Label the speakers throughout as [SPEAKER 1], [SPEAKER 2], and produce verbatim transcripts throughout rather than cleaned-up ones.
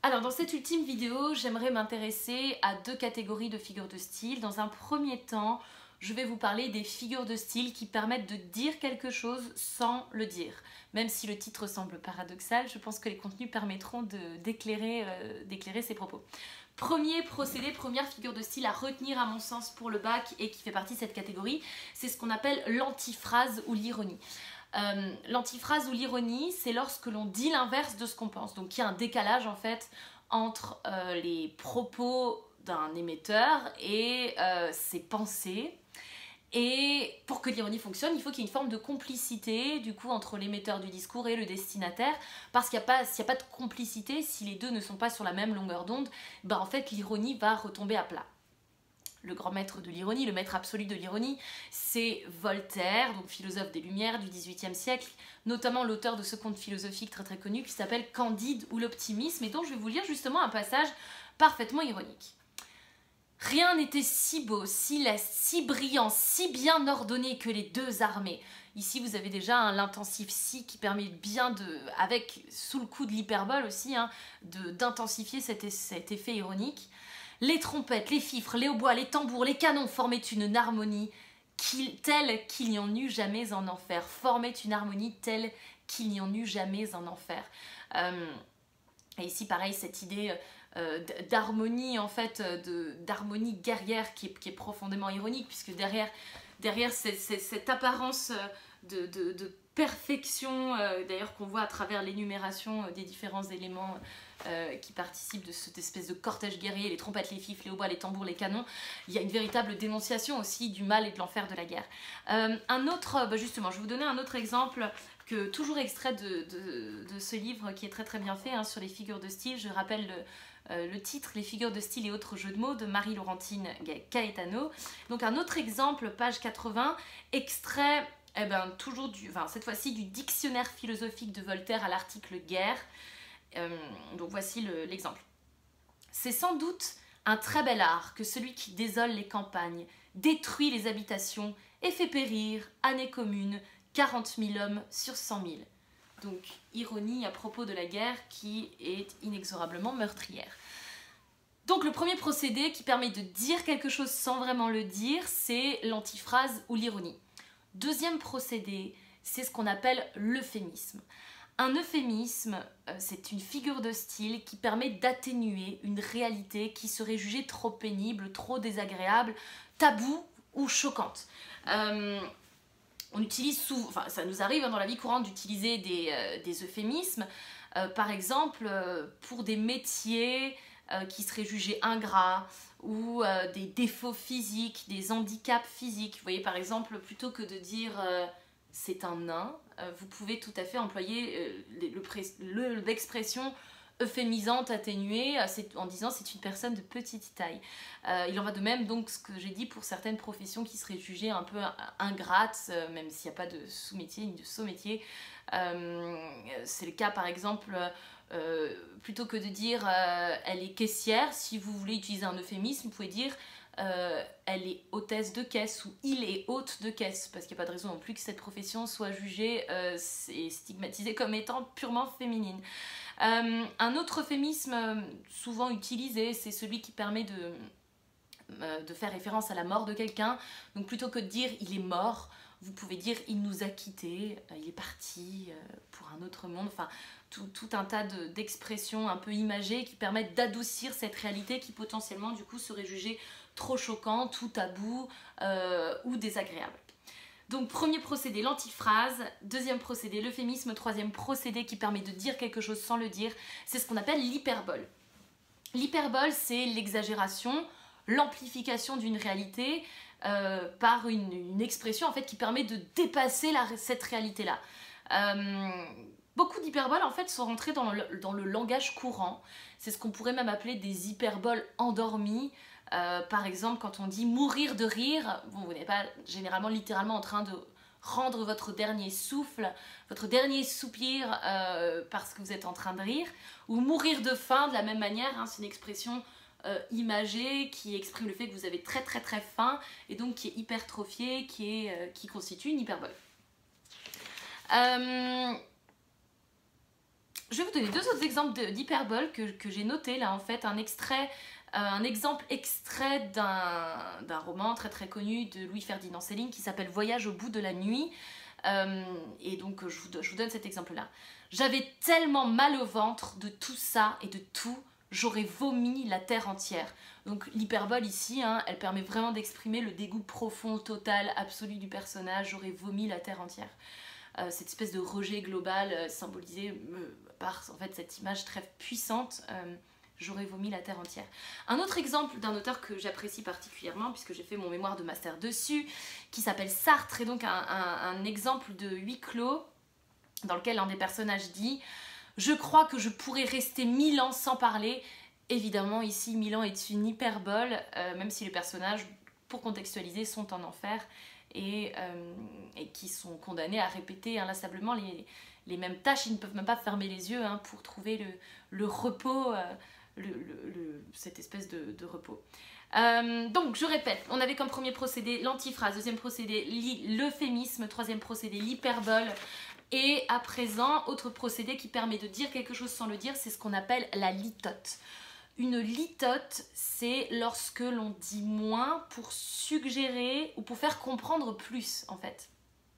[SPEAKER 1] Alors dans cette ultime vidéo, j'aimerais m'intéresser à deux catégories de figures de style. Dans un premier temps, je vais vous parler des figures de style qui permettent de dire quelque chose sans le dire. Même si le titre semble paradoxal, je pense que les contenus permettront d'éclairer euh, d'éclairer ces propos. Premier procédé, première figure de style à retenir à mon sens pour le bac et qui fait partie de cette catégorie, c'est ce qu'on appelle l'antiphrase ou l'ironie. Euh, l'antiphrase ou l'ironie, c'est lorsque l'on dit l'inverse de ce qu'on pense. Donc il y a un décalage en fait entre euh, les propos d'un émetteur et euh, ses pensées. Et pour que l'ironie fonctionne, il faut qu'il y ait une forme de complicité du coup entre l'émetteur du discours et le destinataire, parce qu'il n'y a pas, s'il n'y a pas de complicité, si les deux ne sont pas sur la même longueur d'onde, ben en fait l'ironie va retomber à plat. Le grand maître de l'ironie, le maître absolu de l'ironie, c'est Voltaire, donc philosophe des Lumières du dix-huitième siècle, notamment l'auteur de ce conte philosophique très très connu qui s'appelle Candide ou l'optimisme, et dont je vais vous lire justement un passage parfaitement ironique. Rien n'était si beau, si leste, si brillant, si bien ordonné que les deux armées. Ici, vous avez déjà hein, l'intensif si qui permet bien de, avec sous le coup de l'hyperbole aussi, hein, d'intensifier cet, cet effet ironique. Les trompettes, les fifres, les hautbois, les tambours, les canons formaient une harmonie qu'il, telle qu'il n'y en eut jamais en enfer. Formaient une harmonie telle qu'il n'y en eut jamais en enfer. Euh, et ici, pareil, cette idée euh, d'harmonie, en fait, d'harmonie guerrière qui est, qui est profondément ironique, puisque derrière, derrière c'est, c'est, cette apparence de, de, de perfection, euh, d'ailleurs qu'on voit à travers l'énumération des différents éléments Euh, qui participent de cette espèce de cortège guerrier, les trompettes, les fifs, les hautbois, les tambours, les canons. Il y a une véritable dénonciation aussi du mal et de l'enfer de la guerre. Euh, un autre, bah justement, je vais vous donner un autre exemple, que, toujours extrait de, de, de ce livre qui est très très bien fait, hein, sur les figures de style. Je rappelle le, euh, le titre, Les figures de style et autres jeux de mots, de Marie-Laurentine Caetano. Donc un autre exemple, page quatre-vingts, extrait, eh ben, toujours du, enfin, cette fois-ci du dictionnaire philosophique de Voltaire à l'article guerre. Euh, donc voici l'exemple. Le, C'est sans doute un très bel art que celui qui désole les campagnes, détruit les habitations et fait périr, année commune, quarante mille hommes sur cent mille. Donc ironie à propos de la guerre qui est inexorablement meurtrière. Donc le premier procédé qui permet de dire quelque chose sans vraiment le dire, c'est l'antiphrase ou l'ironie. Deuxième procédé, c'est ce qu'on appelle l'euphémisme. Un euphémisme, c'est une figure de style qui permet d'atténuer une réalité qui serait jugée trop pénible, trop désagréable, taboue ou choquante. Euh, on utilise souvent, enfin ça nous arrive dans la vie courante d'utiliser des, euh, des euphémismes, euh, par exemple euh, pour des métiers euh, qui seraient jugés ingrats ou euh, des défauts physiques, des handicaps physiques. Vous voyez par exemple, plutôt que de dire euh, c'est un nain, vous pouvez tout à fait employer l'expression euphémisante, atténuée, en disant c'est une personne de petite taille. Euh, il en va de même, donc, ce que j'ai dit pour certaines professions qui seraient jugées un peu ingrates, même s'il n'y a pas de sous-métier ni de saut-métier. Euh, c'est le cas, par exemple, euh, plutôt que de dire euh, elle est caissière, si vous voulez utiliser un euphémisme, vous pouvez dire Euh, elle est hôtesse de caisse ou il est hôte de caisse, parce qu'il n'y a pas de raison non plus que cette profession soit jugée euh, et stigmatisée comme étant purement féminine. Euh, un autre euphémisme souvent utilisé, c'est celui qui permet de, euh, de faire référence à la mort de quelqu'un. Donc plutôt que de dire il est mort, vous pouvez dire il nous a quittés, euh, il est parti euh, pour un autre monde. Enfin, tout, tout un tas d'expressions un peu imagées qui permettent d'adoucir cette réalité qui potentiellement du coup serait jugée trop choquante ou tabou euh, ou désagréable. Donc premier procédé, l'antiphrase. Deuxième procédé, l'euphémisme. Troisième procédé qui permet de dire quelque chose sans le dire, c'est ce qu'on appelle l'hyperbole. L'hyperbole, c'est l'exagération, l'amplification d'une réalité euh, par une, une expression en fait qui permet de dépasser la, cette réalité-là. Euh, beaucoup d'hyperboles en fait sont rentrées dans le, dans le langage courant. C'est ce qu'on pourrait même appeler des hyperboles endormies. Euh, par exemple, quand on dit mourir de rire, bon, vous n'êtes pas généralement littéralement en train de rendre votre dernier souffle, votre dernier soupir euh, parce que vous êtes en train de rire, ou mourir de faim de la même manière, hein, c'est une expression euh, imagée qui exprime le fait que vous avez très très très faim et donc qui est hypertrophiée, qui, est, euh, qui constitue une hyperbole. Euh, je vais vous donner deux autres exemples d'hyperbole que, que j'ai noté là en fait, un extrait, euh, un exemple extrait d'un roman très très connu de Louis-Ferdinand Céline qui s'appelle Voyage au bout de la nuit. Euh, et donc je vous, je vous donne cet exemple là. J'avais tellement mal au ventre de tout ça et de tout, j'aurais vomi la terre entière. Donc l'hyperbole ici, hein, elle permet vraiment d'exprimer le dégoût profond, total, absolu du personnage, j'aurais vomi la terre entière. Euh, cette espèce de rejet global euh, symbolisé euh, par en fait, cette image très puissante, euh, j'aurais vomi la terre entière. Un autre exemple d'un auteur que j'apprécie particulièrement, puisque j'ai fait mon mémoire de master dessus, qui s'appelle Sartre, et donc un, un, un exemple de huis clos, dans lequel un des personnages dit « Je crois que je pourrais rester mille ans sans parler ». Évidemment, ici, mille ans est une hyperbole, euh, même si les personnages, pour contextualiser, sont en enfer et, euh, et qui sont condamnés à répéter inlassablement les, les mêmes tâches. Ils ne peuvent même pas fermer les yeux hein, pour trouver le, le repos, euh, le, le, le, cette espèce de, de repos. Euh, donc, je répète, on avait comme premier procédé l'antiphrase, deuxième procédé l'euphémisme, troisième procédé l'hyperbole. Et à présent, autre procédé qui permet de dire quelque chose sans le dire, c'est ce qu'on appelle la litote. Une litote, c'est lorsque l'on dit moins pour suggérer ou pour faire comprendre plus, en fait.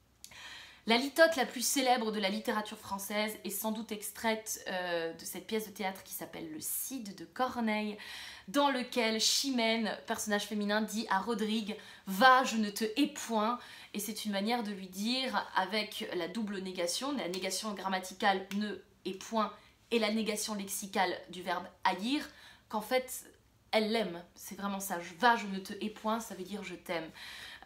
[SPEAKER 1] La litote la plus célèbre de la littérature française est sans doute extraite euh, de cette pièce de théâtre qui s'appelle Le Cid de Corneille, dans lequel Chimène, personnage féminin, dit à Rodrigue « Va, je ne te hais point ». Et c'est une manière de lui dire, avec la double négation, la négation grammaticale « ne et point » et la négation lexicale du verbe « haïr », qu'en fait, elle l'aime. C'est vraiment ça. « Va, je ne te hais point », ça veut dire « je t'aime euh, ».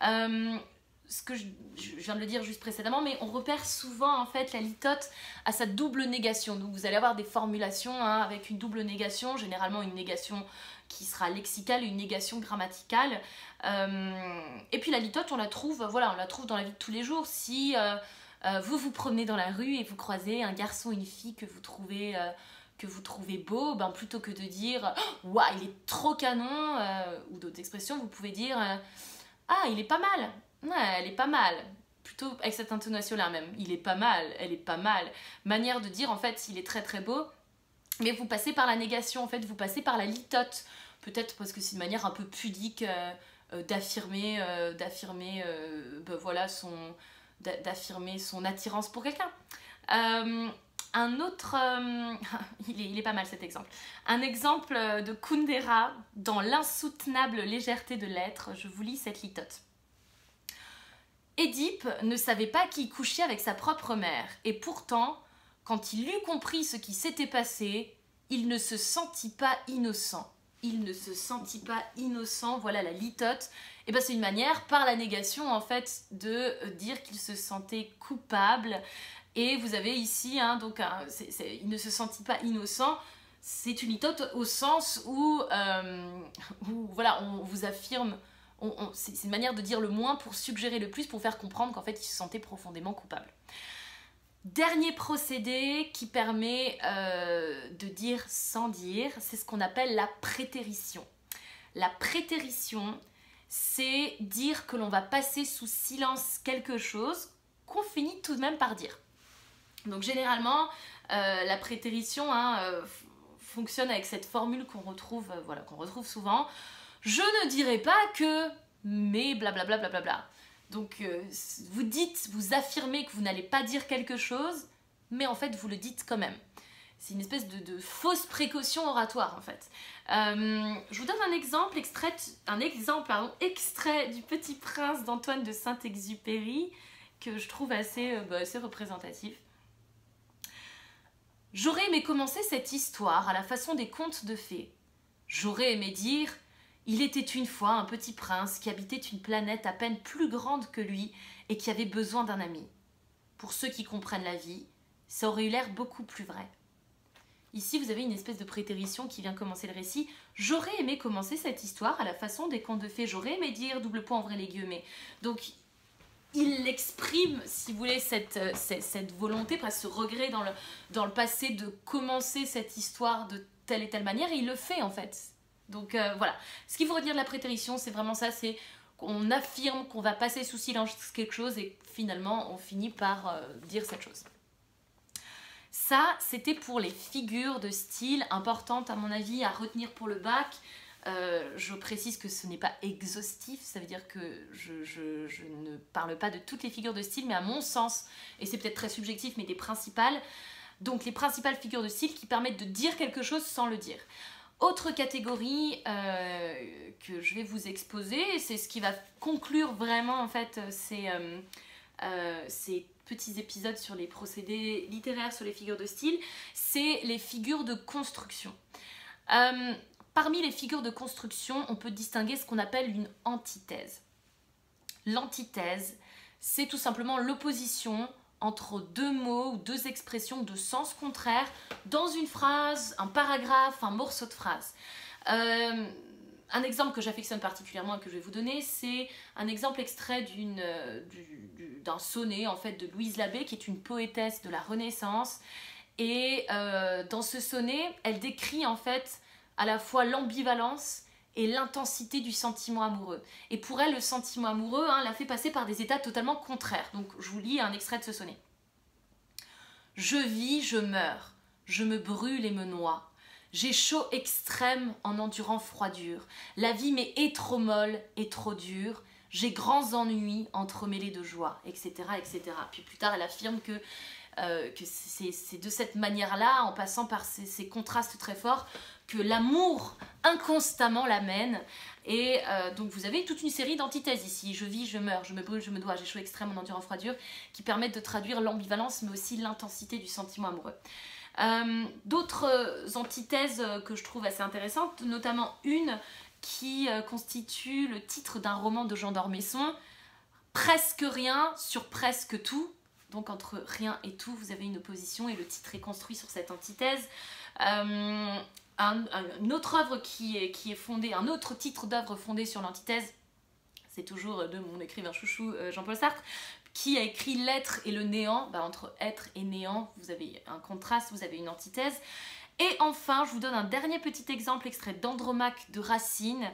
[SPEAKER 1] Ce que je, je viens de le dire juste précédemment, mais on repère souvent en fait la litote à sa double négation. Donc vous allez avoir des formulations hein, avec une double négation, généralement une négation qui sera lexicale et une négation grammaticale. Euh, et puis la litote, on la trouve, voilà, on la trouve dans la vie de tous les jours. Si euh, euh, vous vous promenez dans la rue et vous croisez un garçon ou une fille que vous trouvez, euh, que vous trouvez beau, ben, plutôt que de dire « Waouh, il est trop canon euh, » ou d'autres expressions, vous pouvez dire euh, « Ah, il est pas mal ». Ouais, elle est pas mal. Plutôt avec cette intonation-là même. Il est pas mal, elle est pas mal. Manière de dire, en fait, il est très très beau. Mais vous passez par la négation, en fait, vous passez par la litote. Peut-être parce que c'est une manière un peu pudique euh, euh, d'affirmer euh, d'affirmer euh, ben voilà, son, d'affirmer son attirance pour quelqu'un. Euh, un autre... Euh, il, est, il est pas mal cet exemple. Un exemple de Kundera dans l'insoutenable légèreté de l'être. Je vous lis cette litote. Édipe ne savait pas qui couchait avec sa propre mère, et pourtant, quand il eut compris ce qui s'était passé, il ne se sentit pas innocent. Il ne se sentit pas innocent, voilà la litote. Et ben c'est une manière, par la négation, en fait, de dire qu'il se sentait coupable. Et vous avez ici, hein, donc, un, c'est, c'est, il ne se sentit pas innocent. C'est une litote au sens où, euh, où voilà, on vous affirme. C'est une manière de dire le moins pour suggérer le plus, pour faire comprendre qu'en fait il se sentait profondément coupable. Dernier procédé qui permet euh, de dire sans dire, c'est ce qu'on appelle la prétérition. La prétérition, c'est dire que l'on va passer sous silence quelque chose qu'on finit tout de même par dire. Donc généralement, euh, la prétérition hein, euh, fonctionne avec cette formule qu'on retrouve, euh, voilà, qu'on retrouve souvent. Je ne dirai pas que, mais blablabla. Bla bla bla bla. Donc, euh, vous dites, vous affirmez que vous n'allez pas dire quelque chose, mais en fait, vous le dites quand même. C'est une espèce de, de fausse précaution oratoire, en fait. Euh, je vous donne un exemple, extrait, un exemple pardon, extrait du Petit Prince d'Antoine de Saint-Exupéry, que je trouve assez, euh, bah, assez représentatif. J'aurais aimé commencer cette histoire à la façon des contes de fées. J'aurais aimé dire... Il était une fois un petit prince qui habitait une planète à peine plus grande que lui et qui avait besoin d'un ami. Pour ceux qui comprennent la vie, ça aurait eu l'air beaucoup plus vrai. Ici, vous avez une espèce de prétérition qui vient commencer le récit. J'aurais aimé commencer cette histoire à la façon des contes de fées. J'aurais aimé dire double point, ouvrez les guillemets. Donc, il exprime, si vous voulez, cette, cette, cette volonté, presque ce regret dans le, dans le passé de commencer cette histoire de telle et telle manière. Et il le fait, en fait. Donc euh, voilà, ce qu'il faut redire de la prétérition, c'est vraiment ça, c'est qu'on affirme qu'on va passer sous silence quelque chose et finalement on finit par euh, dire cette chose. Ça, c'était pour les figures de style importantes à mon avis à retenir pour le bac. Euh, je précise que ce n'est pas exhaustif, ça veut dire que je, je, je ne parle pas de toutes les figures de style, mais à mon sens, et c'est peut-être très subjectif, mais des principales. Donc les principales figures de style qui permettent de dire quelque chose sans le dire. Autre catégorie euh, que je vais vous exposer, c'est ce qui va conclure vraiment en fait ces, euh, euh, ces petits épisodes sur les procédés littéraires, sur les figures de style, c'est les figures de construction. Euh, Parmi les figures de construction, on peut distinguer ce qu'on appelle une antithèse. L'antithèse, c'est tout simplement l'opposition entre deux mots ou deux expressions de sens contraire dans une phrase, un paragraphe, un morceau de phrase. Euh, un exemple que j'affectionne particulièrement et que je vais vous donner, c'est un exemple extrait d'une, euh, du, du, d'un sonnet en fait, de Louise Labbé, qui est une poétesse de la Renaissance. Et euh, dans ce sonnet, elle décrit en fait à la fois l'ambivalence et l'intensité du sentiment amoureux. Et pour elle, le sentiment amoureux hein, l'a fait passer par des états totalement contraires. Donc je vous lis un extrait de ce sonnet. « Je vis, je meurs, je me brûle et me noie. J'ai chaud extrême en endurant froidure. La vie m'est et trop molle et trop dure. J'ai grands ennuis entremêlés de joie, et cetera et cetera. Puis plus tard, elle affirme que, euh, que c'est de cette manière-là, en passant par ces, ces contrastes très forts, que l'amour inconstamment l'amène. Et euh, donc vous avez toute une série d'antithèses ici. Je vis, je meurs, je me brûle, je me dois, j'ai chaud extrême en endurant froidure, qui permettent de traduire l'ambivalence, mais aussi l'intensité du sentiment amoureux. Euh, D'autres antithèses que je trouve assez intéressantes, notamment une qui euh, constitue le titre d'un roman de Jean d'Ormesson, Presque rien sur presque tout. Donc entre rien et tout, vous avez une opposition et le titre est construit sur cette antithèse. Euh, un, un, une autre œuvre qui est, qui est fondée, un autre titre d'œuvre fondé sur l'antithèse, c'est toujours de mon écrivain chouchou euh, Jean-Paul Sartre, qui a écrit l'être et le néant. Bah, entre être et néant, vous avez un contraste, vous avez une antithèse. Et enfin, je vous donne un dernier petit exemple extrait d'Andromaque de Racine.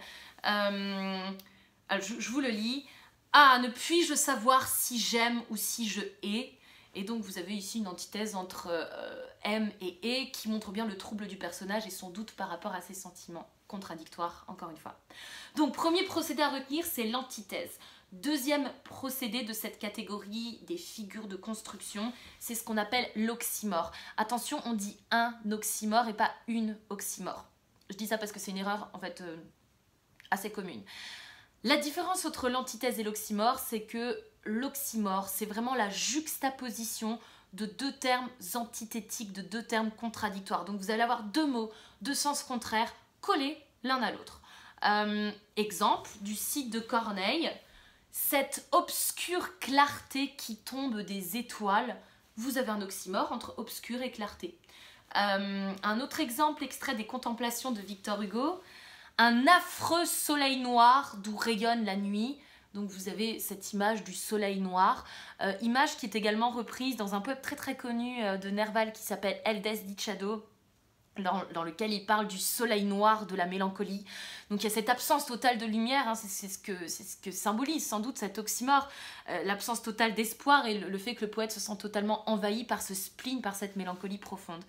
[SPEAKER 1] Euh, je, je vous le lis. Ah, ne puis-je savoir si j'aime ou si je hais? Et donc vous avez ici une antithèse entre euh, aime et hais qui montre bien le trouble du personnage et son doute par rapport à ses sentiments contradictoires, encore une fois. Donc premier procédé à retenir, c'est l'antithèse. Deuxième procédé de cette catégorie des figures de construction, c'est ce qu'on appelle l'oxymore. Attention, on dit un oxymore et pas une oxymore. Je dis ça parce que c'est une erreur en fait euh, assez commune. La différence entre l'antithèse et l'oxymore, c'est que l'oxymore, c'est vraiment la juxtaposition de deux termes antithétiques, de deux termes contradictoires. Donc vous allez avoir deux mots, deux sens contraires, collés l'un à l'autre. Euh, exemple du Cid de Corneille, cette obscure clarté qui tombe des étoiles. Vous avez un oxymore entre obscur et clarté. Euh, un autre exemple extrait des Contemplations de Victor Hugo, un affreux soleil noir d'où rayonne la nuit. Donc vous avez cette image du soleil noir, euh, image qui est également reprise dans un poème très très connu euh, de Nerval qui s'appelle El Desdichado, dans, dans lequel il parle du soleil noir de la mélancolie. Donc il y a cette absence totale de lumière, hein, c'est ce que, c'est ce que symbolise sans doute cet oxymore, euh, l'absence totale d'espoir et le, le fait que le poète se sent totalement envahi par ce spleen, par cette mélancolie profonde.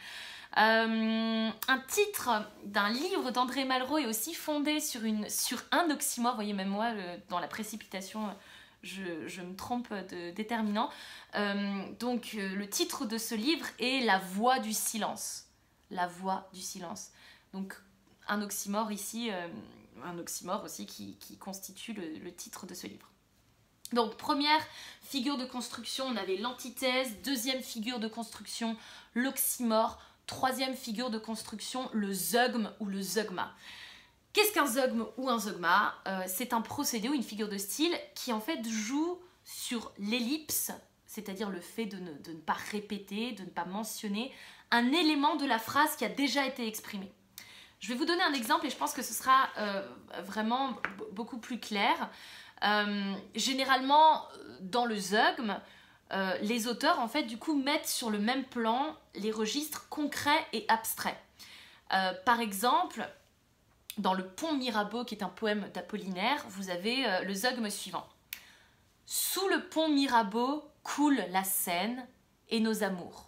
[SPEAKER 1] Euh, un titre d'un livre d'André Malraux est aussi fondé sur, une, sur un oxymore. Vous voyez, même moi, le, dans la précipitation, je, je me trompe de déterminant. Euh, donc, euh, le titre de ce livre est La voix du silence. La voix du silence. Donc, un oxymore ici, euh, un oxymore aussi qui, qui constitue le, le titre de ce livre. Donc, première figure de construction, on avait l'antithèse. Deuxième figure de construction, l'oxymore. Troisième figure de construction, le zeugme ou le zeugma. Qu'est-ce qu'un zeugme ou un zeugma? euh, C'est un procédé ou une figure de style qui en fait joue sur l'ellipse, c'est-à-dire le fait de ne, de ne pas répéter, de ne pas mentionner un élément de la phrase qui a déjà été exprimé. Je vais vous donner un exemple et je pense que ce sera euh, vraiment beaucoup plus clair. Euh, généralement, dans le zeugme, Euh, les auteurs en fait du coup mettent sur le même plan les registres concrets et abstraits. Euh, par exemple, dans le Pont Mirabeau, qui est un poème d'Apollinaire, vous avez euh, le zeugme suivant. Sous le pont Mirabeau coule la Seine et nos amours.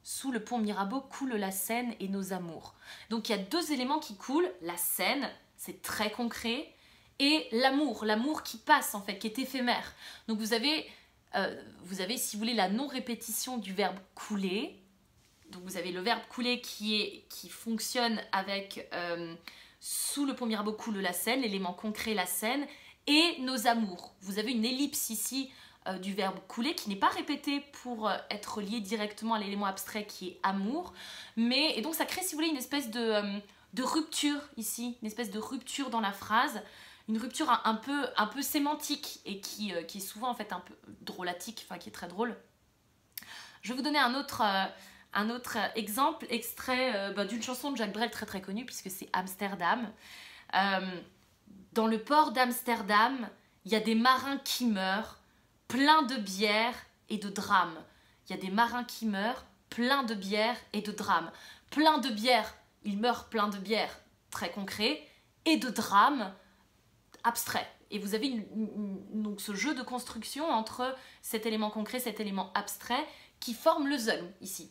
[SPEAKER 1] sous le pont Mirabeau coule la Seine et nos amours. Donc il y a deux éléments qui coulent, la Seine, c'est très concret, et l'amour, l'amour qui passe en fait, qui est éphémère. Donc vous avez, euh, vous avez, si vous voulez, la non-répétition du verbe couler. Donc vous avez le verbe couler qui, est, qui fonctionne avec euh, sous le pont Mirabeau coule la Seine, l'élément concret la Seine, et nos amours. Vous avez une ellipse ici euh, du verbe couler qui n'est pas répété pour euh, être lié directement à l'élément abstrait qui est amour. Mais, et donc ça crée, si vous voulez, une espèce de, euh, de rupture ici, une espèce de rupture dans la phrase, une rupture un, un, peu, un peu sémantique et qui, euh, qui est souvent en fait un peu drôlatique, enfin qui est très drôle. Je vais vous donner un autre... Euh, Un autre exemple, extrait euh, bah, d'une chanson de Jacques Brel très très connue puisque c'est Amsterdam. Euh, dans le port d'Amsterdam, il y a des marins qui meurent, pleins de bière et de drames. Il y a des marins qui meurent, pleins de bière et de drames. Plein de bière, ils meurent pleins de bière, très concret, et de drames, abstrait. Et vous avez une, une, donc ce jeu de construction entre cet élément concret, cet élément abstrait, qui forme le zeugme ici.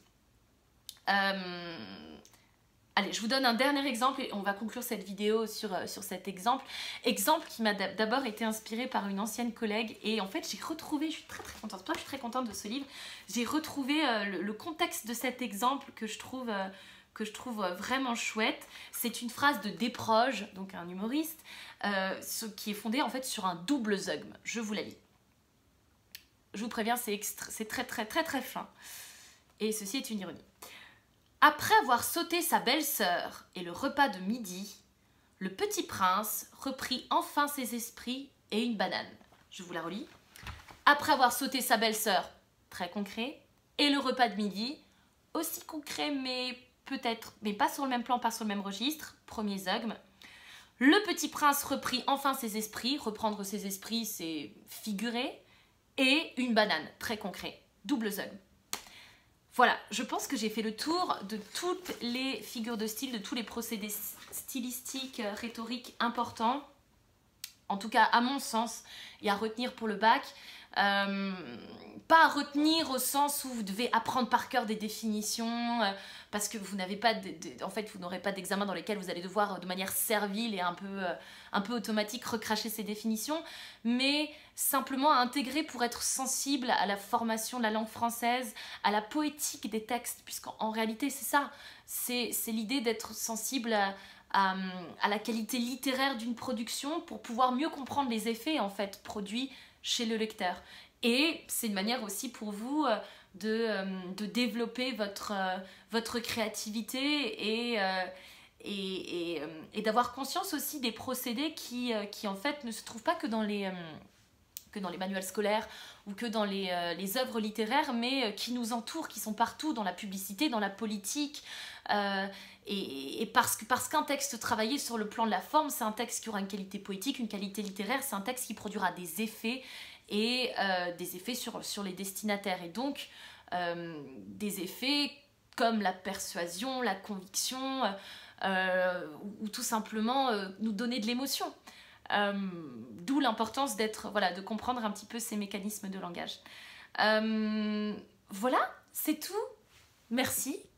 [SPEAKER 1] Euh, allez, je vous donne un dernier exemple et on va conclure cette vidéo sur, euh, sur cet exemple. Exemple qui m'a d'abord été inspiré par une ancienne collègue et en fait j'ai retrouvé, je suis très très contente, moi je suis très contente de ce livre, j'ai retrouvé euh, le, le contexte de cet exemple que je trouve, euh, que je trouve vraiment chouette. C'est une phrase de Desproges, donc un humoriste, euh, ce, qui est fondée en fait sur un double zeugme. Je vous la lis. Je vous préviens, c'est très très très très fin. Et ceci est une ironie. Après avoir sauté sa belle-sœur et le repas de midi, le petit prince reprit enfin ses esprits et une banane. Je vous la relis. Après avoir sauté sa belle-sœur, très concret, et le repas de midi, aussi concret mais peut-être, mais pas sur le même plan, pas sur le même registre, premier zeugme. Le petit prince reprit enfin ses esprits, reprendre ses esprits c'est figurer, et une banane, très concret, double zeugme. Voilà, je pense que j'ai fait le tour de toutes les figures de style, de tous les procédés stylistiques, rhétoriques importants, en tout cas à mon sens, et à retenir pour le bac. Euh, pas à retenir au sens où vous devez apprendre par cœur des définitions, euh, parce que vous n'avez pas, de, de, en fait, vous n'aurez pas d'examen dans lesquels vous allez devoir de manière servile et un peu, euh, un peu automatique recracher ces définitions, mais simplement à intégrer pour être sensible à la formation de la langue française, à la poétique des textes, puisqu'en réalité c'est ça, c'est l'idée d'être sensible à, à, à la qualité littéraire d'une production pour pouvoir mieux comprendre les effets en fait produits chez le lecteur. Et c'est une manière aussi pour vous de, de développer votre, votre créativité et, et, et, et d'avoir conscience aussi des procédés qui, qui en fait ne se trouvent pas que dans les, que dans les manuels scolaires ou que dans les, les œuvres littéraires, mais qui nous entourent, qui sont partout dans la publicité, dans la politique. Euh, et, et parce que parce qu'un texte travaillé sur le plan de la forme, c'est un texte qui aura une qualité poétique, une qualité littéraire, c'est un texte qui produira des effets et euh, des effets sur, sur les destinataires et donc euh, des effets comme la persuasion, la conviction euh, ou, ou tout simplement euh, nous donner de l'émotion. Euh, D'où l'importance d'être, voilà, de comprendre un petit peu ces mécanismes de langage. Euh, voilà, c'est tout. Merci.